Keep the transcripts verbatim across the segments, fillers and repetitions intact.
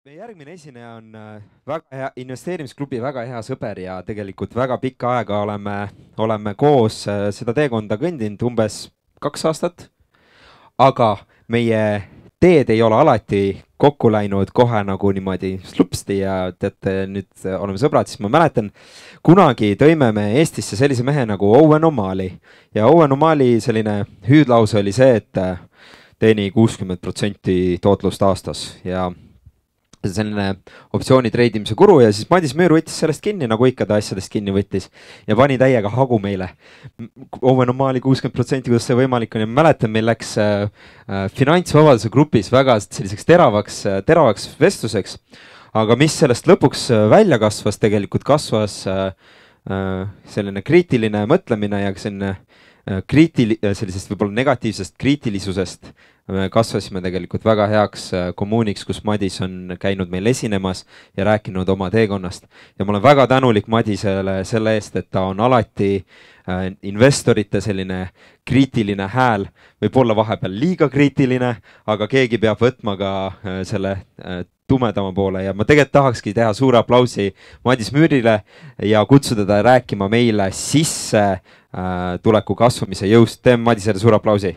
meie järgmine esineja on äh, väga hea investeerimisklubi väga hea sõber ja tegelikult väga pikka aega oleme, oleme koos äh, seda teekonda kõndinud, umbes kaks aastat. aga meie teed ei ole alati kokku läinud kohe nagu niimoodi slupsti ja teate, nüüd äh, oleme sõbrad, siis ma mäletan, kunagi tõime me Eestisse sellise mehe nagu Owen O'Malley ja Owen O'Malley selline hüüdlause oli see, et äh, teeni kuuskümmend protsenti tootlust aastas ja selline optsiooni treidimise guru ja siis Madis Müür võttis sellest kinni, nagu ikka ta asjadest kinni võttis ja pani täiega hagu meile. Owen O'Malley kuuskümmend protsenti, kuidas see võimalik on ja ma mäletan, meil läks äh, äh, finantsvabaduse grupis väga selliseks teravaks äh,, teravaks vestluseks. aga mis sellest lõpuks äh, välja kasvas, tegelikult kasvas äh, äh, selline kriitiline mõtlemine ja selline äh, kriitil-, sellisest võib-olla negatiivsest kriitilisusest me kasvasime tegelikult väga heaks kommuuniks, kus Madis on käinud meil esinemas ja rääkinud oma teekonnast. ja ma olen väga tänulik Madisele selle eest, et ta on alati äh, investorite selline kriitiline hääl, võib olla vahepeal liiga kriitiline, aga keegi peab võtma ka äh, selle äh, tumedama poole ja ma tegelikult tahakski teha suure aplausi Madis Müürile ja kutsuda ta rääkima meile sisse äh, tuleku kasvamise jõust. Teeme Madisele suure aplausi.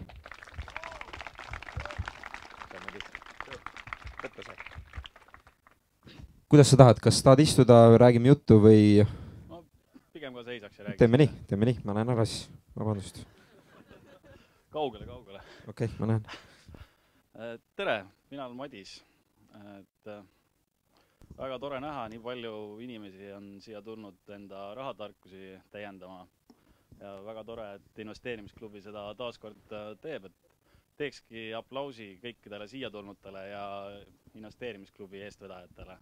Kuidas sa tahad, kas tahad istuda, räägime juttu või? No, pigem ka seisaks ja räägiks. Teeme nii, teeme nii, ma lähen ära siis, vabandust. Kaugele, kaugele. Okei, okay, ma lähen. Tere, mina olen Madis. Et väga tore näha, nii palju inimesi on siia tulnud enda rahatarkusi täiendama. Ja väga tore, et investeerimisklubi seda taaskord teeb, et teekski aplausi kõikidele siia tulnutele ja investeerimisklubi eestvedajatele.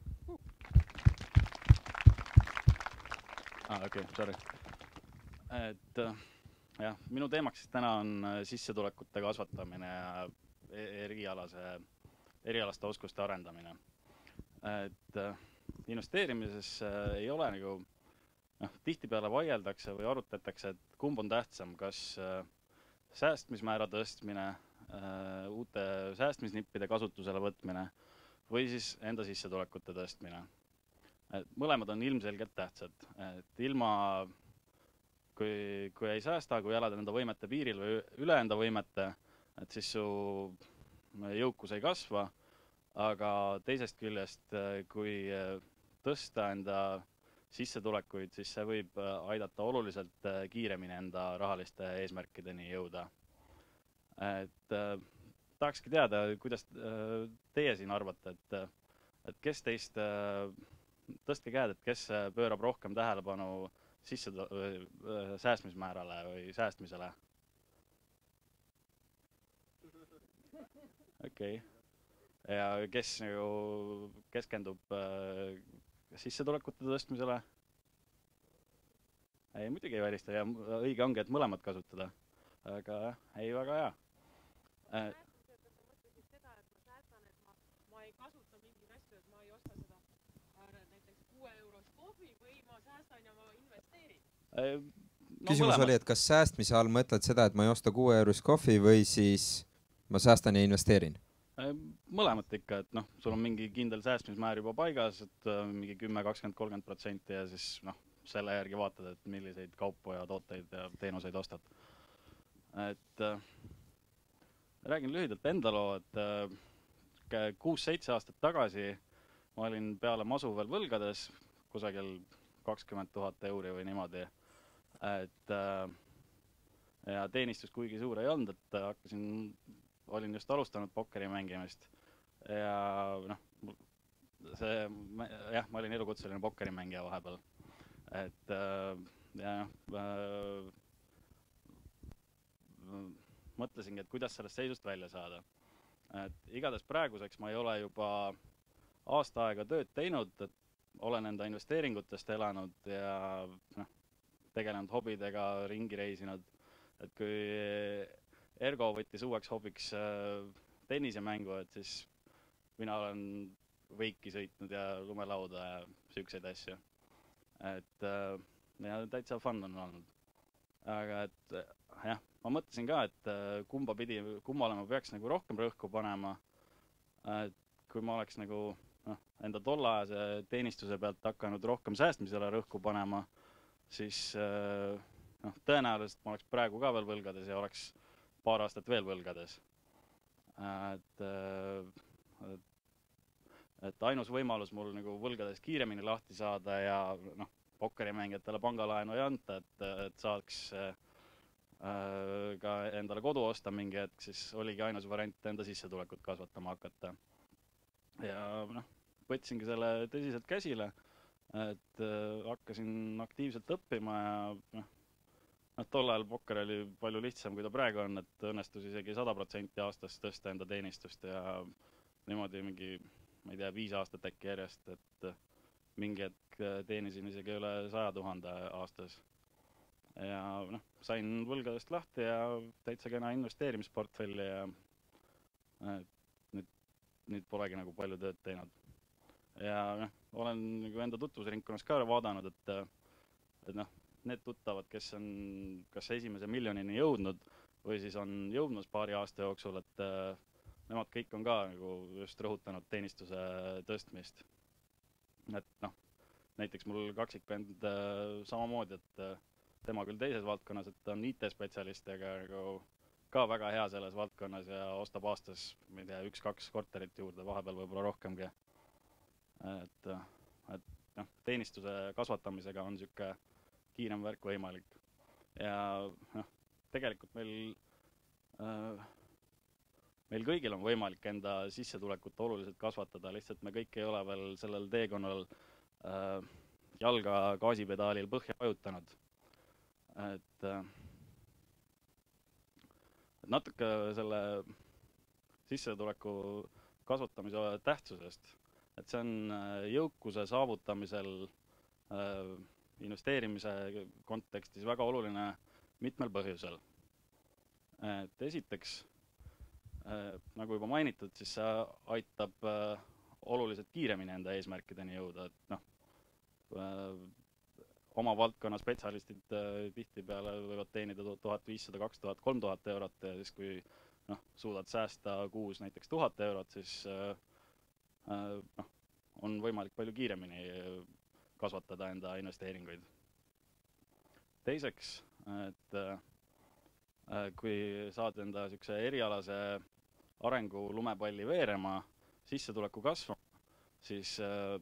Ah, okei, okay, sorry. Et jah, minu teemaks täna on sissetulekute kasvatamine ja erialase, erialaste oskuste arendamine. Et investeerimises ei ole nagu, noh, tihtipeale vaieldakse või arutatakse, et kumb on tähtsam, kas säästmismäära tõstmine, uute säästmisnippide kasutusele võtmine või siis enda sissetulekute tõstmine. Et mõlemad on ilmselgelt tähtsad. Et ilma, kui, kui ei säästa, kui elad enda võimete piiril või üle enda võimete, et siis su jõukus ei kasva, aga teisest küljest, kui tõsta enda sissetulekuid, siis see võib aidata oluliselt kiiremini enda rahaliste eesmärkideni jõuda. Et tahakski teada, kuidas teie siin arvate, et, et kes teist, tõstke käed, et kes pöörab rohkem tähelepanu sisse säästmismäärale või säästmisele? Okei. Okay. Ja kes nagu keskendub sissetulekute tõstmisele? Ei, muidugi ei välista ja õige ongi, et mõlemad kasutada. Aga ei, väga hea. Äh, No, küsimus mõlemad. Oli, et kas säästmise all mõtled seda, et ma ei osta kuue eurist kohvi või siis ma säästan ja investeerin? Mõlemat ikka, et noh, sul on mingi kindel säästmismäär juba paigas, et mingi kümme, kakskümmend, kolmkümmend protsenti ja siis noh, selle järgi vaatad, et milliseid kaupu ja tooteid ja teenuseid ostad. Et äh, räägin lühidalt enda loo, et äh, kuus-seitse aastat tagasi ma olin peale masu veel võlgades, kusagil kakskümmend tuhat euri või niimoodi. Et äh, ja teenistus kuigi suur ei olnud, et hakkasin, olin just alustanud pokkeri mängimist ja noh, see, jah, ma olin elukutseline pokkerimängija vahepeal. Et äh, ja äh, mõtlesingi, et kuidas sellest seisust välja saada. Et igatahes praeguseks ma ei ole juba aasta aega tööd teinud, et olen enda investeeringutest elanud ja noh, tegelenud hobidega, ringi reisinud. Et kui Ergo võttis uueks hobiks tennisemängu, et siis mina olen võiki sõitnud ja lumelauda ja sükseid asju. Et ja täitsa fun on olnud. Aga et jah, ma mõtlesin ka, et kumba pidi, kummale ma peaks nagu rohkem rõhku panema. Et kui ma oleks nagu noh, enda tollaajase teenistuse pealt hakanud rohkem säästmisele rõhku panema, siis noh, tõenäoliselt ma oleks praegu ka veel võlgades ja oleks paar aastat veel võlgades. Et, et, et ainus võimalus mul nagu võlgades kiiremini lahti saada ja noh, pokkerimängijatele pangalaenu ei anta, et, et saaks äh, ka endale kodu osta mingi hetk, siis oligi ainus variant enda sissetulekut kasvatama hakata. Ja noh, võtsingi selle tõsiselt käsile, et äh, hakkasin aktiivselt õppima ja noh, no, tol ajal pokker oli palju lihtsam, kui ta praegu on, et õnnestus isegi sada protsenti aastas tõsta enda teenistust ja niimoodi mingi, ma ei tea, viis aastat äkki järjest, et mingi hetk teenisin isegi üle saja tuhande aastas. Ja noh, sain võlgadest lahti ja täitsa kena investeerimisportfelli ja nüüd, nüüd polegi nagu palju tööd teinud. Ja noh, olen nagu enda tutvusringkonnas ka vaadanud, et, et noh, need tuttavad, kes on kas esimese miljonini jõudnud või siis on jõudnud paari aasta jooksul, et nemad kõik on ka nagu just rõhutanud teenistuse tõstmist. Et noh, näiteks mul kaksikvend samamoodi, et tema küll teises valdkonnas, et ta on I T-spetsialist, aga nagu ka väga hea selles valdkonnas ja ostab aastas, ma ei tea, üks-kaks korterit juurde, vahepeal võib-olla rohkemgi. Et, et noh, teenistuse kasvatamisega on niisugune kiirem värk võimalik. Ja noh, tegelikult meil, äh, meil kõigil on võimalik enda sissetulekut oluliselt kasvatada, lihtsalt me kõik ei ole veel sellel teekonnal äh, jalga gaasipedaalil põhja vajutanud. Et, äh, et natuke selle sissetuleku kasvatamise tähtsusest, et see on jõukuse saavutamisel äh, investeerimise kontekstis väga oluline mitmel põhjusel. Et esiteks, äh, nagu juba mainitud, siis see aitab äh, oluliselt kiiremini enda eesmärkideni jõuda, et noh, äh, oma valdkonna spetsialistid äh, tihtipeale võivad teenida tuhat viissada, kaks tuhat, kolm tuhat eurot ja siis kui noh, suudad säästa kuus näiteks tuhat eurot, siis äh, äh, noh, on võimalik palju kiiremini kasvatada enda investeeringuid. Teiseks, et äh, kui saad enda niisuguse erialase arengu lumepalli veerema, sissetuleku kasvama, siis, äh,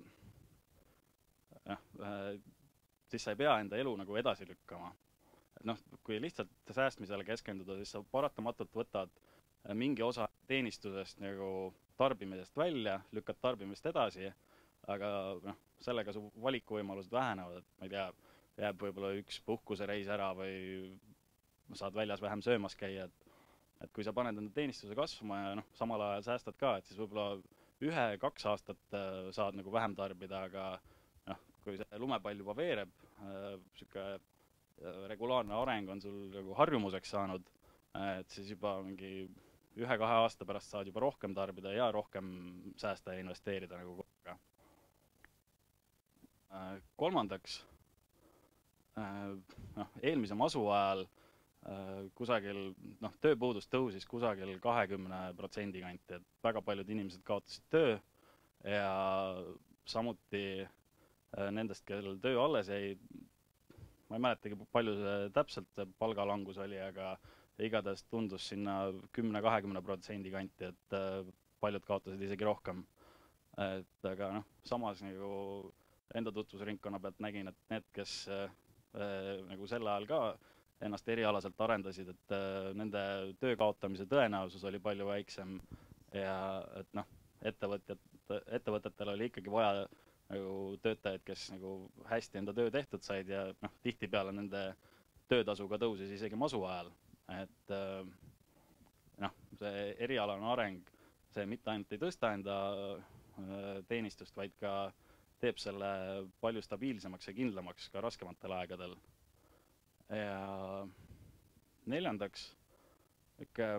äh, siis sa ei pea enda elu nagu edasi lükkama. Et noh, kui lihtsalt säästmisele keskenduda, siis sa paratamatult võtad mingi osa teenistusest nagu tarbimisest välja, lükkad tarbimist edasi, aga noh, sellega su valikuvõimalused vähenevad, et ma ei tea, jääb võib-olla üks puhkusereis ära või saad väljas vähem söömas käia, et, et kui sa paned enda teenistuse kasvama ja noh, samal ajal säästad ka, et siis võib-olla ühe-kaks aastat äh, saad nagu vähem tarbida, aga noh, kui see lumepall juba veereb, äh, siuke regulaarne areng on sul nagu harjumuseks saanud, äh, et siis juba mingi ühe-kahe aasta pärast saad juba rohkem tarbida ja rohkem säästa ja investeerida nagu korraga. Kolmandaks, noh, eelmise masu ajal kusagil, noh, tööpuudus tõusis kusagil kahekümne protsendi kanti, et väga paljud inimesed kaotasid töö ja samuti nendest, kellel töö alles jäi, ma ei mäletagi, palju see täpselt palgalangus oli, aga igatahes tundus sinna kümne-kahekümne protsendi kanti, et paljud kaotasid isegi rohkem. Et aga noh, samas nagu enda tutvusringkonna pealt nägin, et need, kes äh, nagu sel ajal ka ennast erialaselt arendasid, et äh, nende töö kaotamise tõenäosus oli palju väiksem ja et noh, ettevõtjad, ettevõtetel oli ikkagi vaja nagu töötajaid, kes nagu hästi enda töö tehtud said ja noh, tihtipeale nende töötasuga tõusis isegi masu ajal. Et äh, noh, see erialane areng, see mitte ainult ei tõsta enda äh, teenistust, vaid ka teeb selle palju stabiilsemaks ja kindlamaks ka raskematel aegadel. Ja neljandaks, ikka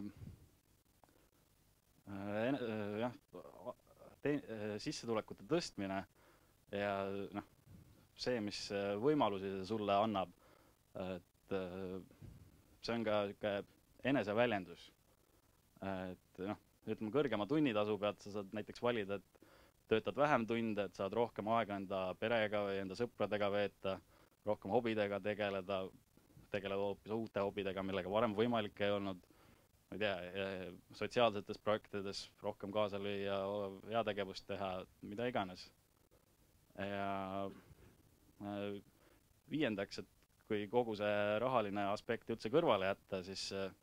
äh, jah, te, sissetulekute tõstmine ja noh, see, mis võimalusi see sulle annab, et see on ka eneseväljendus. Et noh, ütleme, kõrgema tunnitasu pealt sa saad näiteks valida, et töötad vähem tunde, et saad rohkem aega enda perega või enda sõpradega veeta, rohkem hobidega tegeleda, tegeleda hoopis uute hobidega, millega varem võimalik ei olnud, ma ei tea, sotsiaalsetes projektides rohkem kaasa lüüa, heategevust teha, mida iganes. Ja viiendaks, et kui kogu see rahaline aspekt üldse kõrvale jätta, siis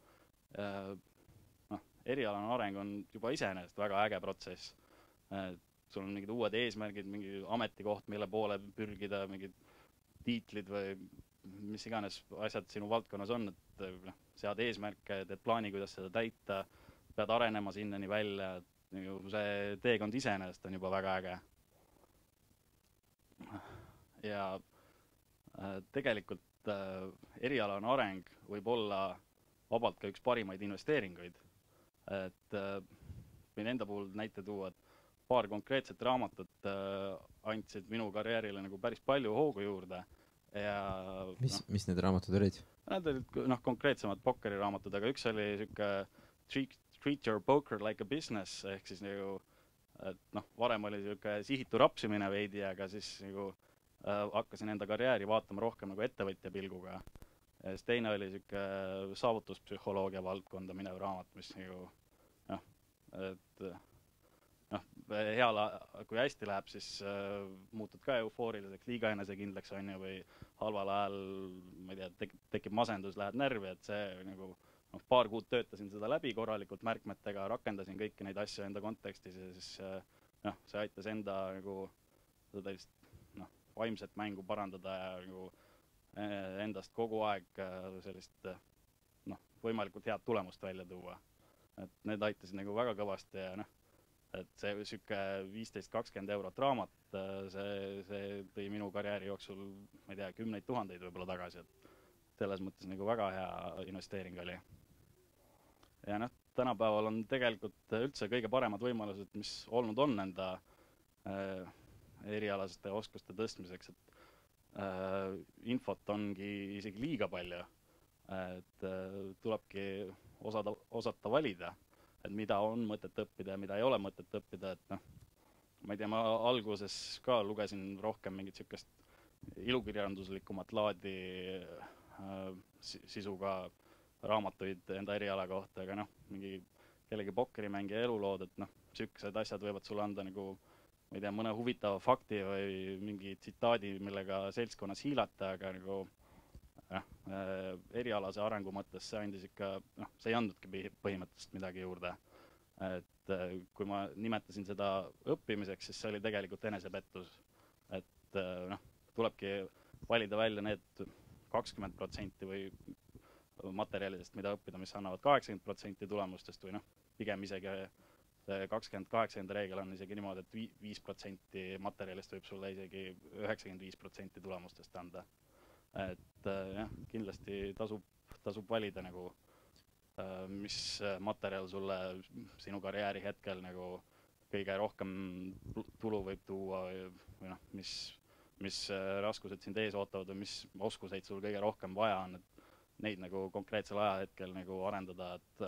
no, erialane areng on juba iseenesest väga äge protsess. Sul on mingid uued eesmärgid, mingi ametikoht, mille poole pürgida, mingid tiitlid või mis iganes asjad sinu valdkonnas on, et noh, sead eesmärke, teed plaani, kuidas seda täita, pead arenema sinnani välja, et see teekond iseenesest on juba väga äge. Ja tegelikult erialane areng võib olla vabalt ka üks parimaid investeeringuid. Et võin enda puhul näite tuua, et paar konkreetset raamatut andsid minu karjäärile nagu päris palju hoogu juurde. Ja, mis, no, mis need raamatud olid? Need olid no, konkreetsemad pokkeri raamatud, aga üks oli siuke treat, treat your poker like a business, ehk siis nagu, et noh, varem oli siuke sihitu rapsimine veidi, aga siis nagu äh, hakkasin enda karjääri vaatama rohkem nagu ettevõtja pilguga. Ja siis teine oli siuke saavutuspsühholoogia valdkonda minev raamat, mis nagu, noh, et noh, hea, kui hästi läheb, siis äh, muutud ka eufooriliseks, liiga enesekindlaks on ju, või halval ajal, ma ei tea, tekib, tekib masendus, lähed närvi, et see nagu, noh, paar kuud töötasin seda läbi korralikult märkmetega, rakendasin kõiki neid asju enda kontekstis ja siis äh, noh, see aitas enda nagu seda noh, vaimset mängu parandada ja nagu endast kogu aeg äh, sellist noh, võimalikult head tulemust välja tuua. Et need aitasid nagu väga kõvasti ja noh, et see süke viisteist kakskümmend eurot raamat, see, see tõi minu karjääri jooksul, ma ei tea, kümneid tuhandeid võib-olla tagasi, et selles mõttes nagu väga hea investeering oli. Ja noh, tänapäeval on tegelikult üldse kõige paremad võimalused, mis olnud on enda äh, erialaste oskuste tõstmiseks, et äh, infot ongi isegi liiga palju, et äh, tulebki osada, osata valida, et mida on mõtet õppida ja mida ei ole mõtet õppida, et noh, ma ei tea, ma alguses ka lugesin rohkem mingit sükest ilukirjanduslikumat laadi äh, sisuga raamatuid enda eriala kohta, aga noh, mingi kellegi pokkerimängija elulood, et noh, sükesed asjad võivad sulle anda nagu, ma ei tea, mõne huvitava fakti või mingi tsitaadi, millega seltskonnas hiilata, aga nagu Ja, äh, erialase arengu mõttes see andis ikka, noh, see ei andnudki põhimõtteliselt midagi juurde. Et äh, kui ma nimetasin seda õppimiseks, siis see oli tegelikult enesepettus. Et äh, noh, tulebki valida välja need kakskümmend protsenti või materjalidest, mida õppida, mis annavad kaheksakümmend protsenti tulemustest või noh, pigem isegi see kakskümmend kaheksakümmend reegel on isegi niimoodi, et viis protsenti materjalist võib sulle isegi üheksakümmend viis protsenti tulemustest anda. Et jah, kindlasti tasub, tasub valida nagu, mis materjal sulle sinu karjääri hetkel nagu kõige rohkem tulu võib tuua või noh, mis, mis raskused sind ees ootavad või mis oskuseid sul kõige rohkem vaja on, et neid nagu konkreetsel ajahetkel nagu arendada, et,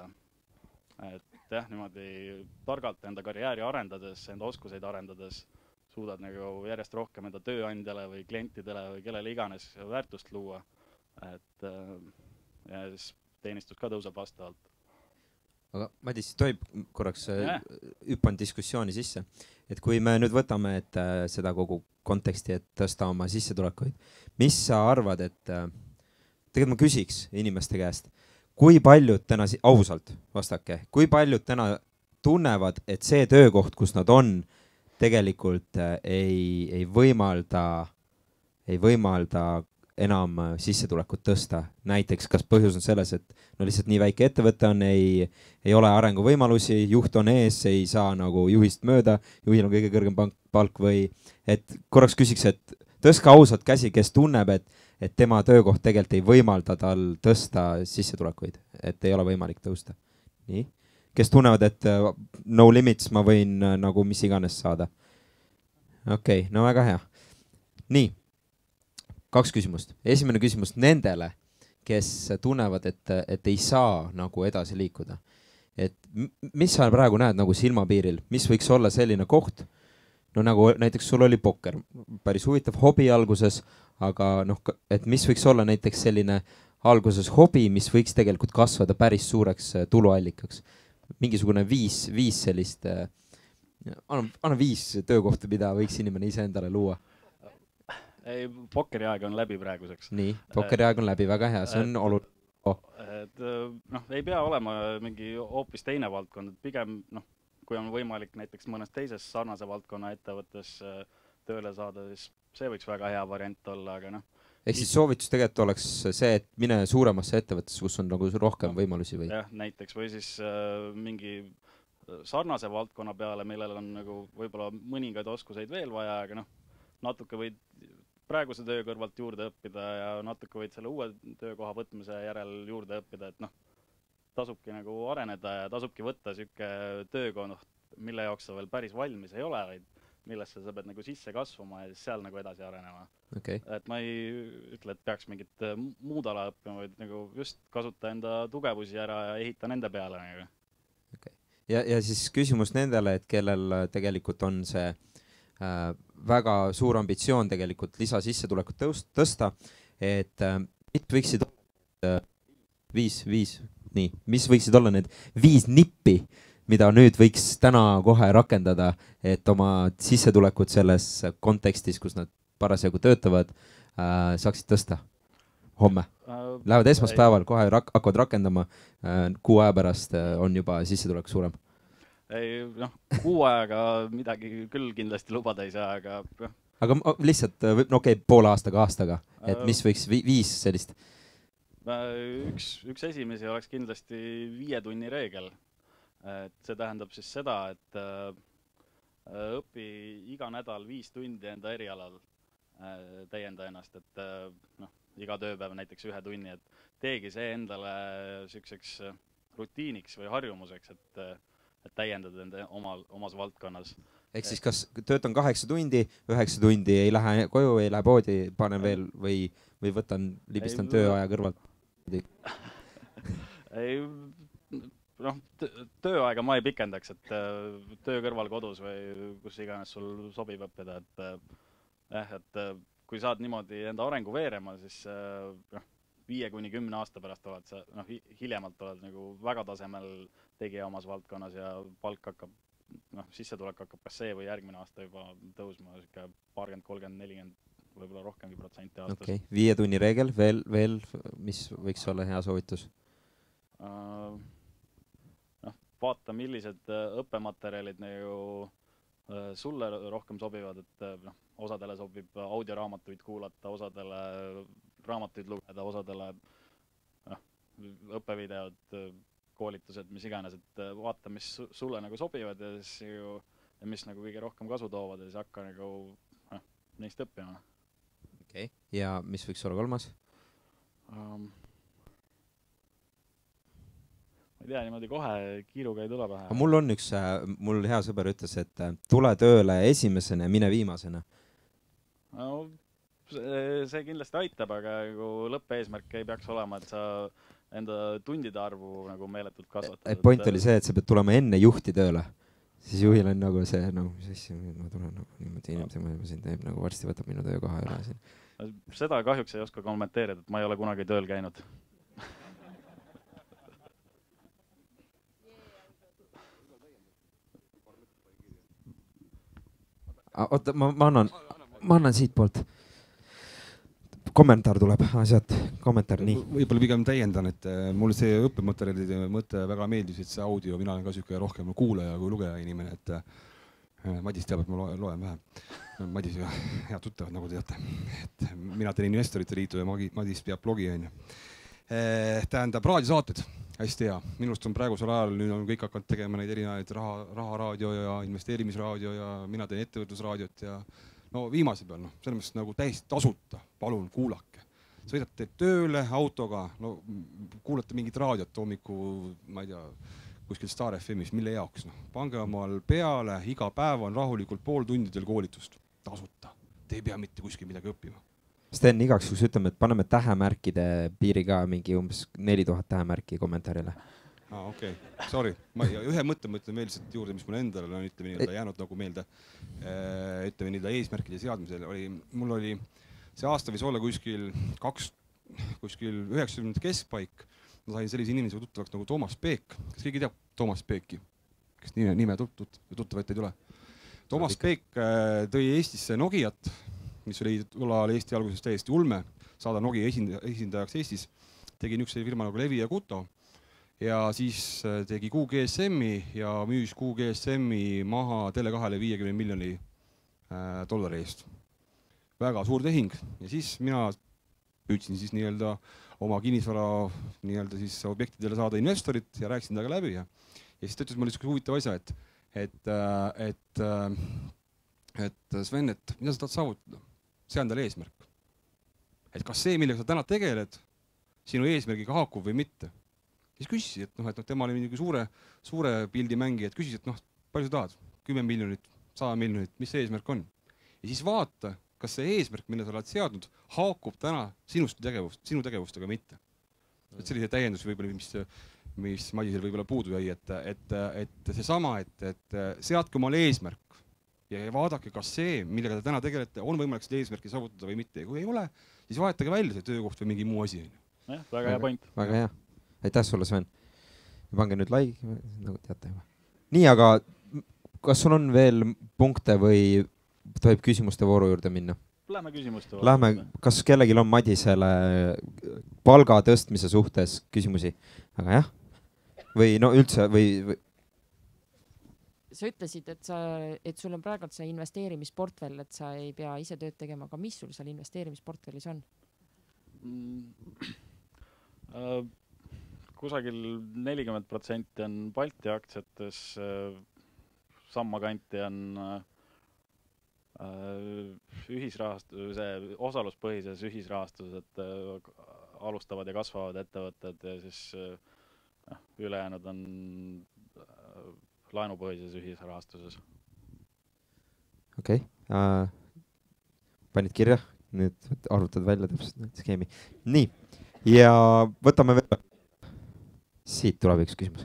et jah, niimoodi targalt enda karjääri arendades, enda oskuseid arendades suudad nagu järjest rohkem enda tööandjale või klientidele või kellele iganes väärtust luua, et ja siis teenistus ka tõuseb vastavalt. Aga Madis, tohib korraks yeah. hüppan diskussiooni sisse, et kui me nüüd võtame et, äh, seda kogu konteksti, et tõsta oma sissetulekuid, mis sa arvad, et äh, tegelikult ma küsiks inimeste käest, kui paljud täna, ausalt vastake, kui paljud täna tunnevad, et see töökoht, kus nad on, tegelikult ei, ei võimalda, ei võimalda enam sissetulekut tõsta. Näiteks, kas põhjus on selles, et no lihtsalt nii väike ettevõte on, ei, ei ole arenguvõimalusi, juht on ees, ei saa nagu juhist mööda, juhil on kõige kõrgem palk või, et korraks küsiks, et tõska ausalt käsi, kes tunneb, et, et tema töökoht tegelikult ei võimalda tal tõsta sissetulekuid, et ei ole võimalik tõusta. Nii? Kes tunnevad, et no limits, ma võin nagu mis iganes saada. Okei, okay, no väga hea. Nii, kaks küsimust. Esimene küsimus nendele, kes tunnevad, et, et ei saa nagu edasi liikuda. Et mis sa praegu näed nagu silmapiiril? Mis võiks olla selline koht, no nagu näiteks sul oli pokker, päris huvitav hobi alguses, aga noh, et mis võiks olla näiteks selline alguses hobi, mis võiks tegelikult kasvada päris suureks tuluallikaks. Mingisugune viis, viis sellist, anna, anna viis töökohta, mida võiks inimene ise endale luua. Ei, pokkeri aeg on läbi praeguseks. Nii, pokkeri aeg on läbi, väga hea, see on oluline. Oh. Et noh, ei pea olema mingi hoopis teine valdkond, et pigem noh, kui on võimalik näiteks mõnes teises sarnase valdkonna ettevõttes tööle saada, siis see võiks väga hea variant olla, aga noh. Ehk siis soovitus tegelikult oleks see, et mine suuremasse ettevõttesse, kus on nagu rohkem no, võimalusi või? Jah, näiteks või siis äh, mingi sarnase valdkonna peale, millel on nagu võib-olla mõningaid oskuseid veel vaja, aga noh, natuke võid praeguse töö kõrvalt juurde õppida ja natuke võid selle uue töökoha võtmise järel juurde õppida, et noh, tasubki nagu areneda ja tasubki võtta siuke töökoht, mille jaoks sa veel päris valmis ei ole, vaid millesse sa pead nagu sisse kasvama ja seal nagu edasi arenema. Okay. Et ma ei ütle, et peaks mingit muud ala õppima, vaid nagu just kasuta enda tugevusi ära ja ehita nende peale. Nagu. Okay. Ja, ja siis küsimus nendele, et kellel tegelikult on see äh, väga suur ambitsioon tegelikult lisasissetulekut tõust, tõsta, et äh, mis võiksid äh, viis, viis, nii, mis võiksid olla need viis nippi, mida nüüd võiks täna kohe rakendada, et oma sissetulekut selles kontekstis, kus nad parasjagu töötavad, äh, saaksid tõsta homme. Lähevad esmaspäeval, kohe rak hakkavad rakendama, äh, kuu aja pärast äh, on juba sissetulek suurem. Ei, noh, kuu ajaga midagi küll kindlasti lubada ei saa, aga... Aga lihtsalt, no okei, okay, poole aastaga, aastaga, et mis võiks vi viis sellist? Üks, üks esimesi oleks kindlasti viie tunni reegel. Et see tähendab siis seda, et äh, õpi iga nädal viis tundi enda erialal äh, täienda ennast, et äh, noh, iga tööpäev näiteks ühe tunni, et teegi see endale selliseks rutiiniks või harjumuseks, et, et täiendada enda omal, omas valdkonnas. Ehk siis kas töötan kaheksa tundi, üheksa tundi ei lähe koju, ei lähe poodi, panen veel või, või võtan, libistan ei, tööaja kõrvalt? ei, noh, tööaega ma ei pikendaks, et töö kõrval kodus või kus iganes sul sobib õppida, et eh, et kui saad niimoodi enda arengu veerema, siis noh, viie kuni kümne aasta pärast oled sa, noh, hiljemalt oled nagu väga tasemel tegija omas valdkonnas ja palk hakkab, noh, sissetulek hakkab kas see või järgmine aasta juba tõusma, siuke paarkümmend, kolmkümmend, nelikümmend, võib-olla rohkemgi protsenti aastas. Okay. Viie tunni reegel, veel, veel, mis võiks olla hea soovitus? Uh, noh, vaata, millised õppematerjalid nagu uh, sulle rohkem sobivad, et noh, osadele sobib audioraamatuid kuulata, osadele raamatuid lugeda, osadele noh, õppevideod, koolitused, mis iganes, et vaata, mis sulle nagu sobivad ja, siis ju, ja mis nagu kõige rohkem kasu toovad ja siis hakka nagu noh, neist õppima. Okei, okay. Ja mis võiks olla kolmas? Um, ma ei tea, niimoodi kohe kiiruga ei tule pähe. Mul on üks, mul hea sõber ütles, et tule tööle esimesena ja mine viimasena. No, see, see kindlasti aitab, aga lõppeesmärk ei peaks olema, et sa enda tundide arvu nagu meeletult kasvatad. Point oli see, et sa pead tulema enne juhti tööle. Siis juhil on nagu see, no mis asja, ma tulen nagu niimoodi inimese mõelma siin teeb, nagu varsti võtab minu töökoha üle siin. Seda kahjuks ei oska kommenteerida, et ma ei ole kunagi tööl käinud. Oota, ma, ma annan, ma annan siit poolt. Kommentaar tuleb, asjad, kommentaar, nii. Võib-olla pigem täiendan, et mulle see õppematerjalide mõte väga meeldis, et see audio, mina olen ka siuke rohkem kuulaja kui lugeja inimene, et Madis teab, et ma loen vähe. Madis ja hea tuttavad, nagu te teate. Et mina teen Investorite Liitu ja Madis peab blogi. Tähendab, raadiosaated, hästi hea. Minust on praegusel ajal, nüüd on kõik hakanud tegema neid erinevaid raha, raharaadio ja investeerimisraadio ja mina teen ettevõtlusraadiot ja no viimase peal, no, selles mõttes nagu täiesti tasuta, palun kuulake. Sõidate tööle autoga, no kuulate mingit raadiot hommiku, ma ei tea, kuskil Star F M-is, mille jaoks, no. Pange omal peale, iga päev on rahulikult pool tundidel koolitust, tasuta. Te ei pea mitte kuskil midagi õppima. Sten, igaks kus ütleme, et paneme tähemärkide piiri ka mingi umbes neli tuhat tähemärki kommentaarile. aa, okei okay., sorry. Ma ühe mõtte mõtlen veel lihtsalt juurde, mis mulle endale on ütleme nii, jäänud nagu meelde. Ütleme nii, eesmärkide seadmisel oli, mul oli, see aasta võis olla kuskil kaks, kuskil üheksakümnendate keskpaik. Ma sain sellise inimese tuttavaks nagu Toomas Peek. Kas keegi teab Toomas Peeki? Kas nime, nime tuttavad ei tule? Toomas Peek tõi Eestisse Nokiat, mis oli tollal Eesti alguses täiesti ulme, saada Nokia esindajaks Eestis. Tegi niisuguse firma nagu Levi ja Kuto ja siis tegi Q G S M-i ja müüs Q G S M-i maha Tele kahele viiekümne miljoni dollari eest. Väga suur tehing ja siis mina püüdsin siis nii-öelda oma kinnisvara nii-öelda siis objektidele saada investorit ja rääkisin temaga läbi ja ja siis ta ütles mulle niisuguse huvitav asja, et et et et Sven, et mida sa tahad saavutada? See on tal eesmärk. Et kas see, millega sa täna tegeled, sinu eesmärgiga haakub või mitte? Siis küsisi, et noh, et noh, tema oli mingi suure suure pildi mängija, et küsisi, et noh, palju sa tahad? kümme miljonit, sada miljonit, mis see eesmärk on? Ja siis vaata, kas see eesmärk, mille sa oled seadnud, haakub täna sinust tegevust, sinu tegevustega mitte. Et sellise täiendus võib-olla, mis mis Madisel võib-olla puudu jäi, et et et seesama, et et seadke omale eesmärk ja vaadake, kas see, millega te täna tegelete, on võimalik seda eesmärki saavutada või mitte. Kui ei ole, siis vahetage välja see töökoht või mingi muu asi. Jah, väga hea point. Väga hea. Aitäh sulle, Sven. Ja pange nüüd like, nagu teate juba. Nii, aga kas sul on veel punkte või tohib küsimuste vooru juurde minna? Lähme küsimuste vooru. Lähme, kas kellegil on Madisele palga tõstmise suhtes küsimusi? Aga jah. Või no üldse, või, või... Sa ütlesid, et, sa, et sul on praegult see investeerimisportfell, et sa ei pea ise tööd tegema, aga mis sul seal investeerimisportfellis on? Mm, äh, kusagil nelikümmend protsenti on Balti aktsiates, äh, samma kanti on äh, ühisrahastus, see osaluspõhises ühisrahastus, et äh, alustavad ja kasvavad ettevõtted ja siis äh, ülejäänud on laenupõhises ühisrahastuses. Okei. Okay. Uh, panid kirja, nüüd arvutad välja täpselt skeemi. Nii, ja võtame veel. Siit tuleb üks küsimus.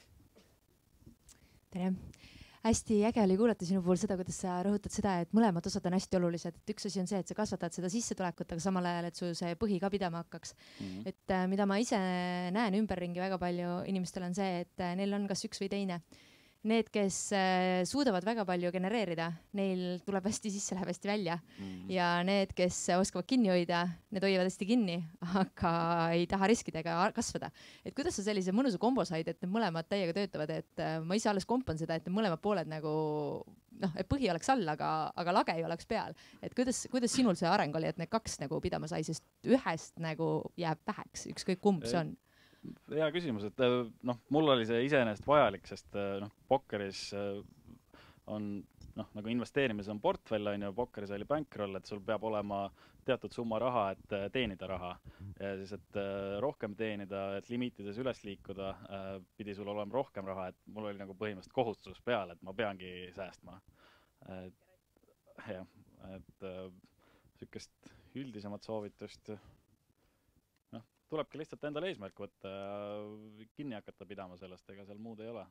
Tere. Hästi äge oli kuulata sinu puhul seda, kuidas sa rõhutad seda, et mõlemad osad on hästi olulised. Et üks asi on see, et sa kasvatad seda sissetulekut, aga samal ajal, et su see põhi ka pidama hakkaks. Mm-hmm. Et äh, mida ma ise näen ümberringi väga palju inimestel on see, et äh, neil on kas üks või teine. Need, kes äh, suudavad väga palju genereerida, neil tuleb hästi sisse, läheb hästi välja. Mm-hmm. Ja need, kes oskavad kinni hoida, need hoiavad hästi kinni, aga ei taha riskida ega kasvada. Et kuidas sa sellise mõnusa kombo said, et need mõlemad täiega töötavad, et äh, ma ise alles kompan seda, et need mõlemad pooled nagu, noh, et põhi oleks all, aga, aga lage ei oleks peal. Et kuidas, kuidas sinul see areng oli, et need kaks nagu pidama sai, sest ühest nagu jääb väheks, ükskõik kumb see on? Hea küsimus, et noh, mul oli see iseenesest vajalik, sest noh, pokkeris on, noh, nagu investeerimis on portfell, on ju, pokkeris oli bankroll, et sul peab olema teatud summa raha, et teenida raha. Ja siis, et rohkem teenida, et limiitides üles liikuda, pidi sul olema rohkem raha, et mul oli nagu põhimõtteliselt kohustus peal, et ma peangi säästma. Et, jah, et sükest üldisemat soovitust tulebki lihtsalt endale eesmärk võtta ja kinni hakata pidama sellest, ega seal muud ei ole.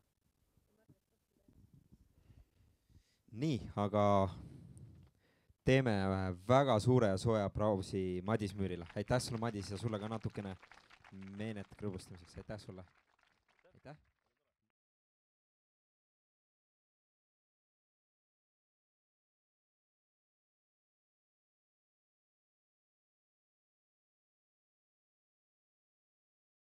Nii, aga teeme väga suure ja soe aplausi Madis Müürile. Aitäh sulle, Madis, ja sulle ka natukene meenet krõbustamiseks. Aitäh sulle!